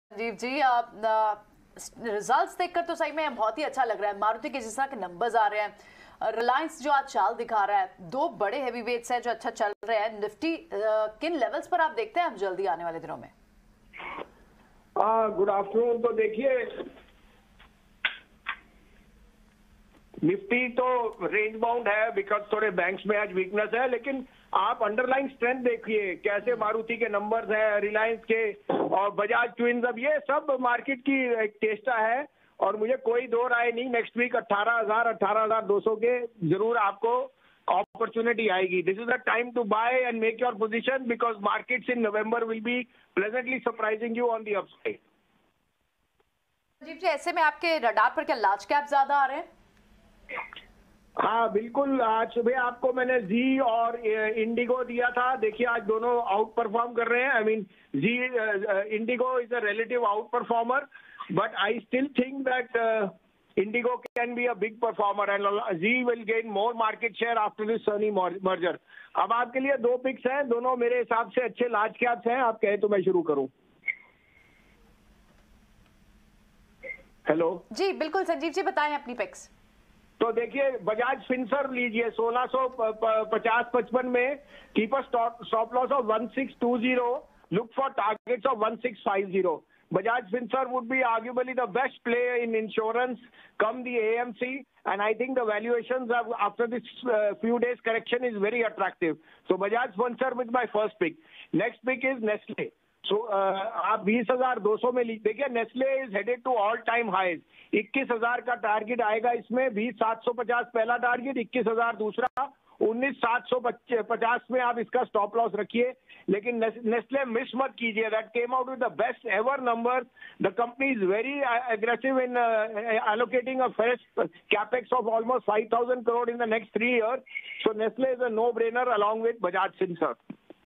संजीव जी, आप रिजल्ट्स देखकर तो सही में बहुत ही अच्छा लग रहा है। मारुति के जिस तरह के नंबर्स आ रहे हैं, रिलायंस जो आज चाल दिखा रहा है, दो बड़े हैवी वेट्स हैं जो अच्छा चल रहे हैं। निफ्टी किन लेवल्स पर आप देखते हैं अब जल्दी आने वाले दिनों में? Good afternoon. तो देखिए, निफ्टी तो रेंज बाउंड है बिकॉज थोड़े बैंक्स में आज वीकनेस है, लेकिन आप अंडरलाइन स्ट्रेंथ देखिए कैसे मारुति के नंबर्स हैं, रिलायंस के और बजाज ट्विंस, अब ये सब मार्केट की एक चेष्टा है और मुझे कोई दो राय नहीं, नेक्स्ट वीक 18,000 18,200 के जरूर आपको अपॉर्चुनिटी आएगी। This is the time to buy and make your position because markets in November will be pleasantly surprising you on the upside. Sanjeev ji, ऐसे में आपके रडार पर क्या लार्ज कैप ज्यादा आ रहे हैं? हाँ बिल्कुल, आज सुबह आपको मैंने जी और इंडिगो दिया था। देखिए आज दोनों आउट परफॉर्म कर रहे हैं। आई मीन जी, IndiGo is a relative outperformer, but I still think that IndiGo can be a big performer and जी will gain more market share after this सनी मर्जर। अब आपके लिए दो पिक्स हैं, दोनों मेरे हिसाब से अच्छे लार्ज कैप्स हैं। आप कहें तो मैं शुरू करूं? हेलो जी, बिल्कुल संजीव जी, बताएं अपनी पिक्स। तो देखिए, बजाज फिनसर्व लीजिए 1650-55 में, keep a stop loss of 1620, look for targets of 1650। Bajaj Finserv would be arguably the best player in insurance come the AMC, and I think the valuations after this few days correction is very attractive. So Bajaj Finserv is my first pick. Next pick is Nestle. So आप 20,200 में देखिए, Nestle is headed to all time highs. 21,000 का target आएगा इसमें, 20,750 पहला target, 21,000 दूसरा, 19,750 में आप इसका स्टॉप लॉस रखिए। लेकिन नेस्ले मिस मत कीजिए, that came out with the best ever number. The company is very aggressive in allocating a fresh capex of almost 5,000 crore in the next 3 years. So Nestle is a no-brainer along with Bajaj Finserv.